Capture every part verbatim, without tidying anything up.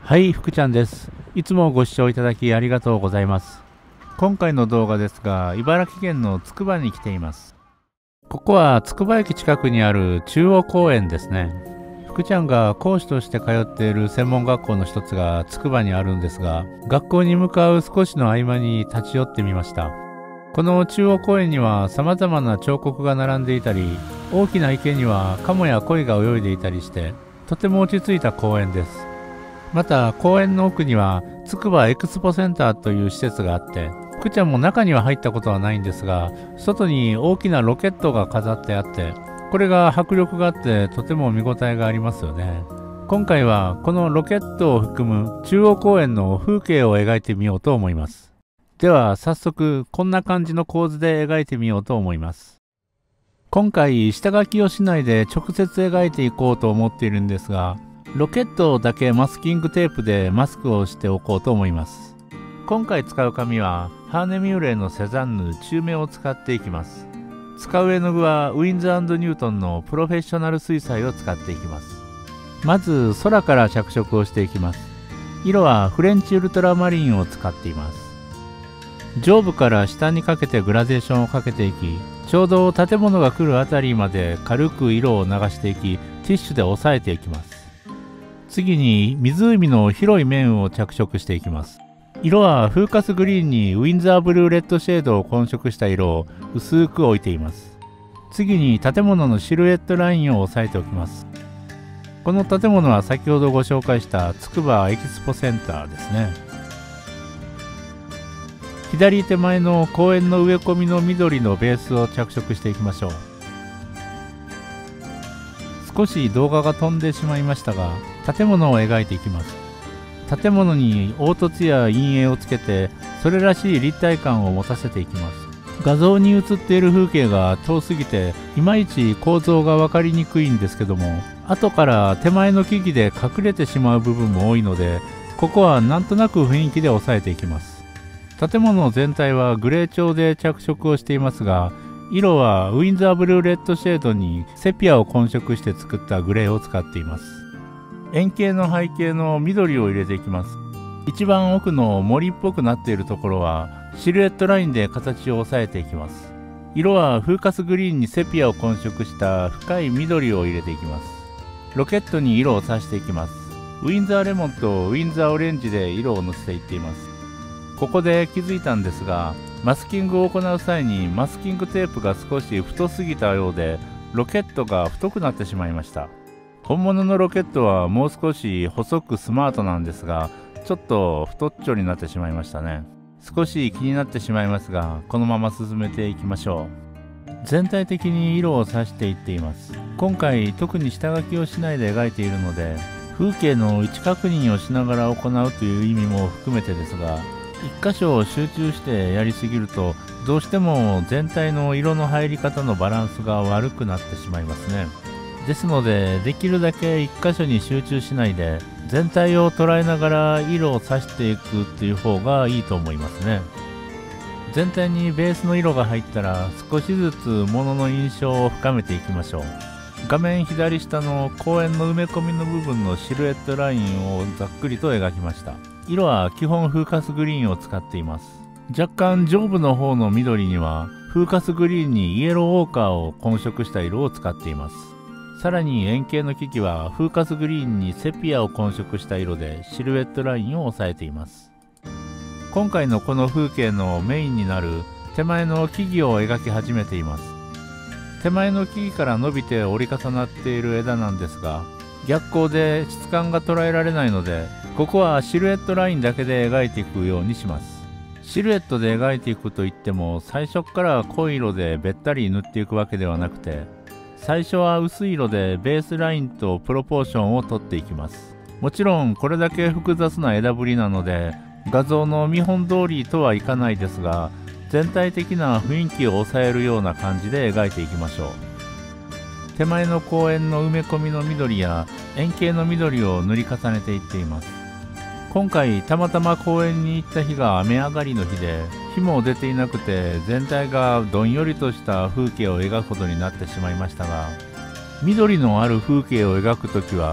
はい、福ちゃんです。いつもご視聴いただきありがとうございます。今回の動画ですが、茨城県のつくばに来ています。ここはつくば駅近くにある中央公園ですね。福ちゃんが講師として通っている専門学校の一つがつくばにあるんですが、学校に向かう少しの合間に立ち寄ってみました。この中央公園には様々な彫刻が並んでいたり、大きな池にはカモや鯉が泳いでいたりして、とても落ち着いた公園です。また公園の奥にはつくばエクスポセンターという施設があって、福ちゃんも中には入ったことはないんですが、外に大きなロケットが飾ってあって、これが迫力があってとても見応えがありますよね。今回はこのロケットを含む中央公園の風景を描いてみようと思います。では早速こんな感じの構図で描いてみようと思います。今回下書きをしないで直接描いていこうと思っているんですが、ロケットだけマスキングテープでマスクをしておこうと思います。今回使う紙はハーネミューレのセザンヌ中目を使っていきます。使う絵の具はウィンズ&ニュートンのプロフェッショナル水彩を使っていきます。まず空から着色をしていきます。色はフレンチウルトラマリンを使っています。上部から下にかけてグラデーションをかけていき、ちょうど建物が来るあたりまで軽く色を流していき、ティッシュで押さえていきます。次に湖の広い面を着色していきます。色はフーカスグリーンにウィンザーブルーレッドシェードを混色した色を薄く置いています。次に建物のシルエットラインを押さえておきます。この建物は先ほどご紹介したつくばエキスポセンターですね。左手前の公園の植え込みの緑のベースを着色していきましょう。少し動画が飛んでしまいましたが、建物を描いていきます。建物に凹凸や陰影をつけて、それらしい立体感を持たせていきます。画像に映っている風景が遠すぎて、いまいち構造が分かりにくいんですけども、後から手前の木々で隠れてしまう部分も多いので、ここはなんとなく雰囲気で抑えていきます。建物全体はグレー調で着色をしていますが、色はウィンザーブルーレッドシェードにセピアを混色して作ったグレーを使っています。円形の背景の緑を入れていきます。一番奥の森っぽくなっているところはシルエットラインで形を押さえていきます。色はフーカスグリーンにセピアを混色した深い緑を入れていきます。ロケットに色をさしていきます。ウィンザーレモンとウィンザーオレンジで色をのせていっています。ここで気づいたんですが、マスキングを行う際にマスキングテープが少し太すぎたようで、ロケットが太くなってしまいました。本物のロケットはもう少し細くスマートなんですが、ちょっと太っちょになってしまいましたね。少し気になってしまいますが、このまま進めていきましょう。全体的に色をさしていっています。今回特に下書きをしないで描いているので、風景の位置確認をしながら行うという意味も含めてですが、一箇所を集中してやりすぎると、どうしても全体の色の入り方のバランスが悪くなってしまいますね。ですので、できるだけ一箇所に集中しないで、全体を捉えながら色をさしていくっていう方がいいと思いますね。全体にベースの色が入ったら、少しずつ物の印象を深めていきましょう。画面左下の公園の埋め込みの部分のシルエットラインをざっくりと描きました。色は基本フーカスグリーンを使っています。若干上部の方の緑にはフーカスグリーンにイエローオーカーを混色した色を使っています。さらに円形の機器はフーカスグリーンにセピアを混色した色でシルエットラインを押さえています。今回のこの風景のメインになる手前の木々を描き始めています。手前の木々から伸びて折り重なっている枝なんですが、逆光で質感が捉えられないので、ここはシルエットラインだけで描いていくようにします。シルエットで描いていくといっても、最初から濃い色でべったり塗っていくわけではなくて、最初は薄い色でベースラインとプロポーションをとっていきます。もちろんこれだけ複雑な枝ぶりなので、画像の見本通りとはいかないですが、全体的な雰囲気を抑えるような感じで描いていきましょう。手前の公園の埋め込みの緑や円形の緑を塗り重ねていっています。今回たまたま公園に行った日が雨上がりの日で、日も出ていなくて全体がどんよりとした風景を描くことになってしまいましたが、緑のある風景を描くときは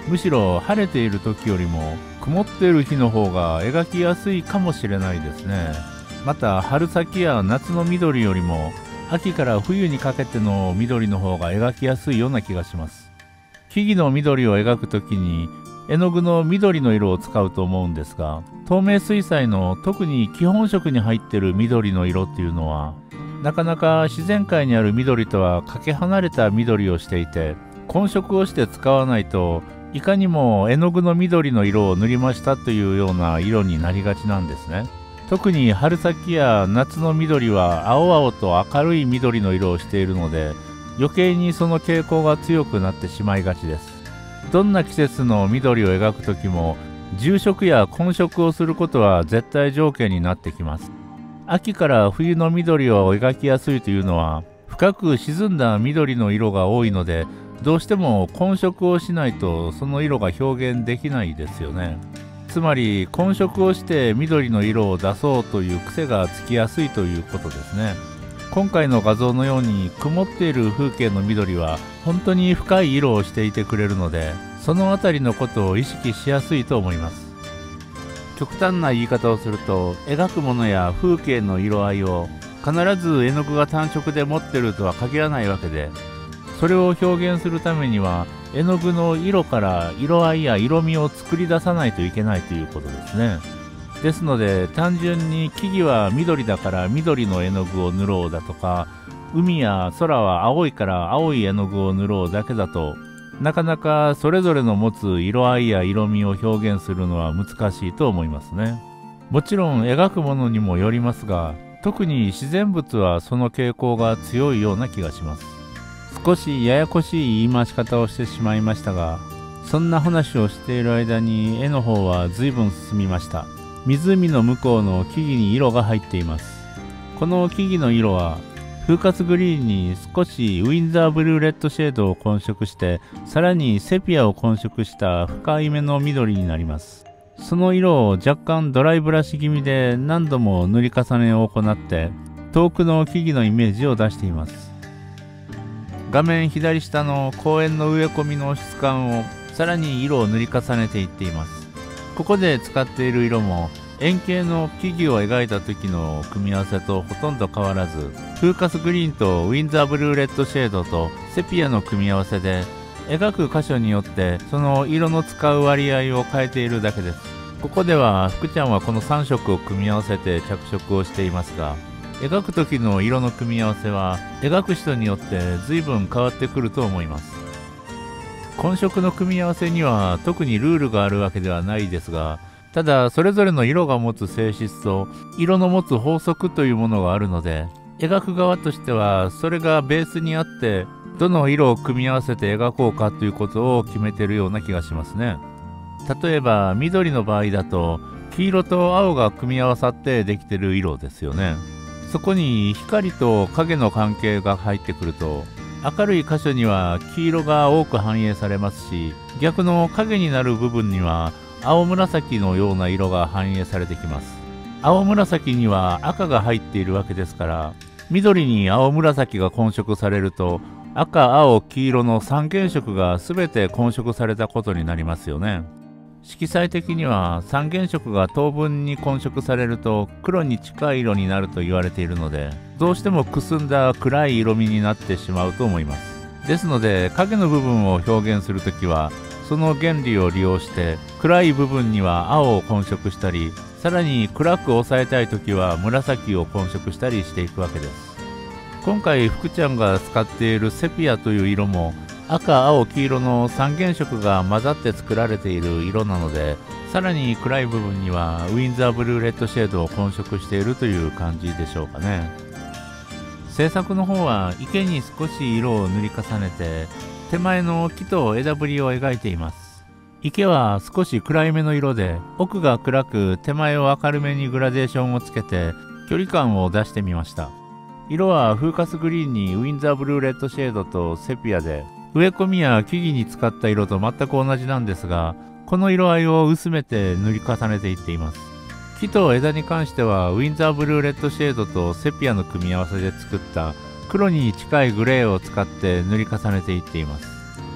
むしろ晴れている時よりも曇っている日の方が描きやすいかもしれないですね。また春先や夏の緑よりも秋から冬にかけての緑の方が描きやすいような気がします。木々の緑を描くときに絵の具の緑の色を使うと思うんですが、透明水彩の特に基本色に入っている緑の色っていうのはなかなか自然界にある緑とはかけ離れた緑をしていて、混色をして使わないといかにも絵の具の緑の色を塗りましたというような色になりがちなんですね。特に春先や夏の緑は青々と明るい緑の色をしているので、余計にその傾向が強くなってしまいがちです。どんな季節の緑を描くときも重色や混色をすることは絶対条件になってきます。秋から冬の緑を描きやすいというのは深く沈んだ緑の色が多いので、どうしても混色をしないとその色が表現できないですよね。つまり混色をして緑の色を出そうという癖がつきやすいということですね。今回の画像のように曇っている風景の緑は本当に深い色をしていてくれるので、そのあたりのことを意識しやすいと思います。極端な言い方をすると、描くものや風景の色合いを必ず絵の具が単色で持っているとは限らないわけで、それを表現するためには絵の具の色から色合いや色味を作り出さないといけないということですね。ですので単純に木々は緑だから緑の絵の具を塗ろうだとか、海や空は青いから青い絵の具を塗ろうだけだと、なかなかそれぞれの持つ色合いや色味を表現するのは難しいと思いますね。もちろん描くものにもよりますが、特に自然物はその傾向が強いような気がします。少しややこしい言い回し方をしてしまいましたが、そんな話をしている間に絵の方は随分進みました。湖の向こうの木々に色が入っています。この木々の色は風化グリーンに少しウィンザーブルーレッドシェードを混色して、さらにセピアを混色した深いめの緑になります。その色を若干ドライブラシ気味で何度も塗り重ねを行って遠くの木々のイメージを出しています。画面左下の公園の植え込みの質感をさらに色を塗り重ねていっています。ここで使っている色も円形の木々を描いた時の組み合わせとほとんど変わらず、風化グリーンとウィンザーブルーレッドシェードとセピアの組み合わせで、描く箇所によってその色の使う割合を変えているだけです。ここでは福ちゃんはこのさん色を組み合わせて着色をしていますが、描く時の色の組み合わせは描く人によって随分変わってくると思います。混色の組み合わせには特にルールがあるわけではないですが、ただそれぞれの色が持つ性質と色の持つ法則というものがあるので、描く側としてはそれがベースにあってどの色を組み合わせて描こうかということを決めているような気がしますね。例えば緑の場合だと黄色と青が組み合わさってできている色ですよね。そこに光と影の関係が入ってくると、明るい箇所には黄色が多く反映されますし、逆の影になる部分には青紫のような色が反映されてきます。青紫には赤が入っているわけですから、緑に青紫が混色されると赤、青、黄色の三原色が全て混色されたことになりますよね。色彩的には三原色が等分に混色されると黒に近い色になると言われているので、どうしてもくすんだ暗い色味になってしまうと思います。ですので影の部分を表現するときはその原理を利用して暗い部分には青を混色したり、さらに暗く抑えたいときは紫を混色したりしていくわけです。今回福ちゃんが使っているセピアという色も赤、青、黄色の三原色が混ざって作られている色なので、さらに暗い部分にはウィンザーブルーレッドシェードを混色しているという感じでしょうかね。制作の方は池に少し色を塗り重ねて手前の木と枝ぶりを描いています。池は少し暗いめの色で、奥が暗く手前を明るめにグラデーションをつけて距離感を出してみました。色は風化グリーンにウィンザーブルーレッドシェードとセピアで、植え込みや木々に使った色と全く同じなんですが、この色合いを薄めて塗り重ねていっています。木と枝に関してはウィンザーブルーレッドシェードとセピアの組み合わせで作った黒に近いグレーを使って塗り重ねていっています。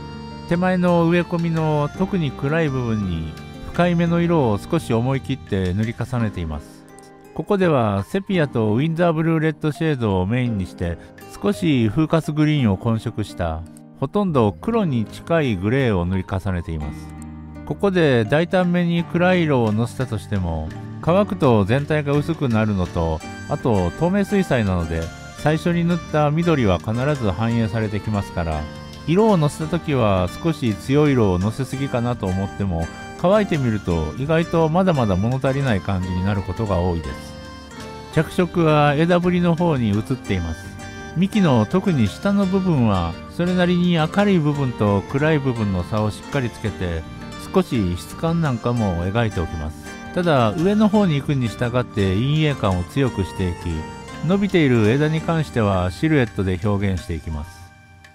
手前の植え込みの特に暗い部分に深いめの色を少し思い切って塗り重ねています。ここではセピアとウィンザーブルーレッドシェードをメインにして少し風化グリーンを混色したほとんど黒に近いグレーを塗り重ねています。ここで大胆めに暗い色をのせたとしても乾くと全体が薄くなるのと、あと透明水彩なので最初に塗った緑は必ず反映されてきますから、色をのせた時は少し強い色をのせすぎかなと思っても乾いてみると意外とまだまだ物足りない感じになることが多いです。着色は枝ぶりの方に移っています。幹の特に下の部分はそれなりに明るい部分と暗い部分の差をしっかりつけて少し質感なんかも描いておきます。ただ上の方に行くに従って陰影感を強くしていき、伸びている枝に関してはシルエットで表現していきます。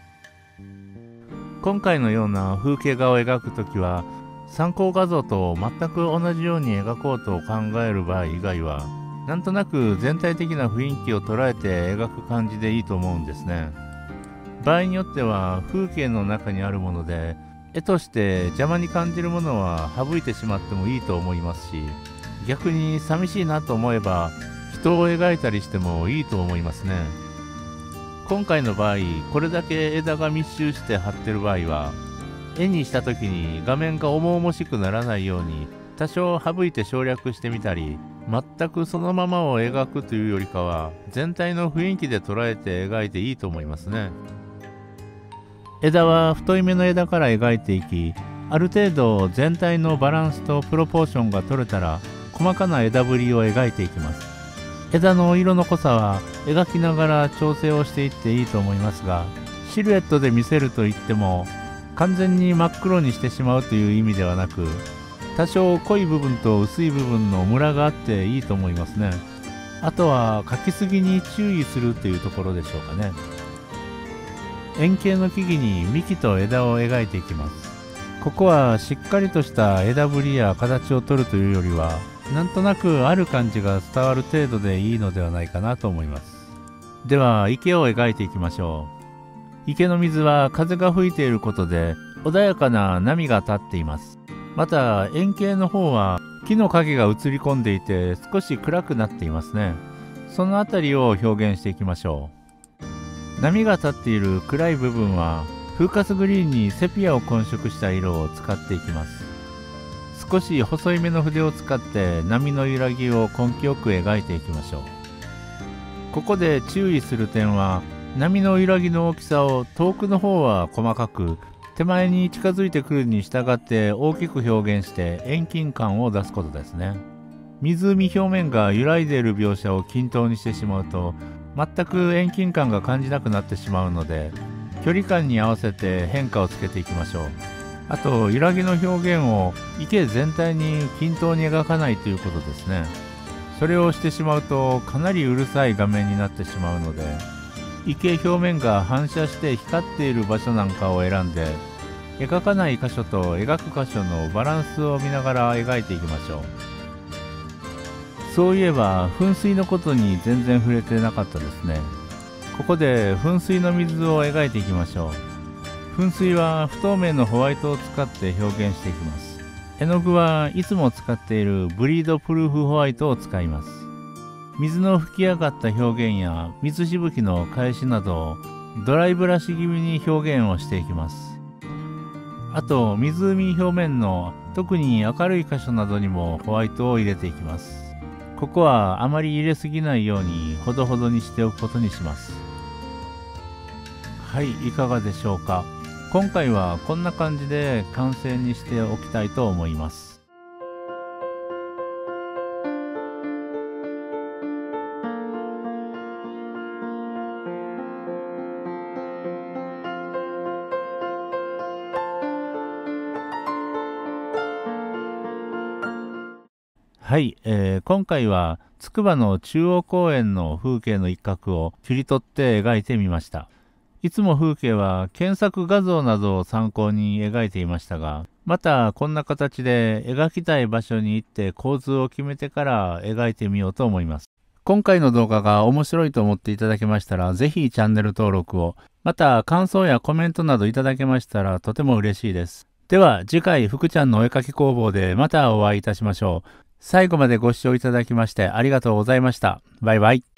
今回のような風景画を描くときは参考画像と全く同じように描こうと考える場合以外はなんとなく全体的な雰囲気を捉えて描く感じでいいと思うんですね。場合によっては風景の中にあるもので絵として邪魔に感じるものは省いてしまってもいいと思いますし、逆に寂しいなと思えば人を描いたりしてもいいと思いますね。今回の場合これだけ枝が密集して張ってる場合は絵にした時に画面が重々しくならないように多少省いて省略してみたり、全くそのままを描くというよりかは全体の雰囲気で捉えて描いていいと思いますね。枝は太い目の枝から描いていき、ある程度全体のバランスとプロポーションが取れたら細かな枝ぶりを描いていきます。枝の色の濃さは描きながら調整をしていっていいと思いますが、シルエットで見せるといっても完全に真っ黒にしてしまうという意味ではなく、多少濃い部分と薄い部分のムラがあっていいと思いますね。あとは描きすぎに注意するというところでしょうかね。円形の木々に幹と枝を描いていきます。ここはしっかりとした枝ぶりや形を取るというよりはなんとなくある感じが伝わる程度でいいのではないかなと思います。では池を描いていきましょう。池の水は風が吹いていることで穏やかな波が立っています。また円形の方は木の影が映り込んでいて少し暗くなっていますね。そのあたりを表現していきましょう。波が立っている暗い部分は風化グリーンにセピアを混色した色を使っていきます。少し細い目の筆を使って波の揺らぎを根気よく描いていきましょう。ここで注意する点は波の揺らぎの大きさを遠くの方は細かく、手前に近づいてくるに従って大きく表現して遠近感を出すことですね。湖表面が揺らいでいる描写を均等にしてしまうと全く遠近感が感じなくなってしまうので、距離感に合わせて変化をつけていきましょう。あと揺らぎの表現を池全体に均等に描かないということですね。それをしてしまうとかなりうるさい画面になってしまうので、池表面が反射して光っている場所なんかを選んで描かない箇所と描く箇所のバランスを見ながら描いていきましょう。そういえば噴水のことに全然触れてなかったですね。ここで噴水の水を描いていきましょう。噴水は不透明のホワイトを使って表現していきます。絵の具はいつも使っているブリードプルーフホワイトを使います。水の吹き上がった表現や水しぶきの返しなどをドライブラシ気味に表現をしていきます。あと湖表面の特に明るい箇所などにもホワイトを入れていきます。ここはあまり入れすぎないようにほどほどにしておくことにします。はい、いかがでしょうか。今回はこんな感じで完成にしておきたいと思います。はい、えー、今回はつくばの中央公園の風景の一角を切り取って描いてみました。いつも風景は検索画像などを参考に描いていましたが、またこんな形で描きたい場所に行って構図を決めてから描いてみようと思います。今回の動画が面白いと思っていただけましたら、ぜひチャンネル登録を、 また感想やコメントなどいただけましたらとても嬉しいです。では次回福ちゃんのお絵かき工房でまたお会いいたしましょう。最後までご視聴いただきましてありがとうございました。バイバイ。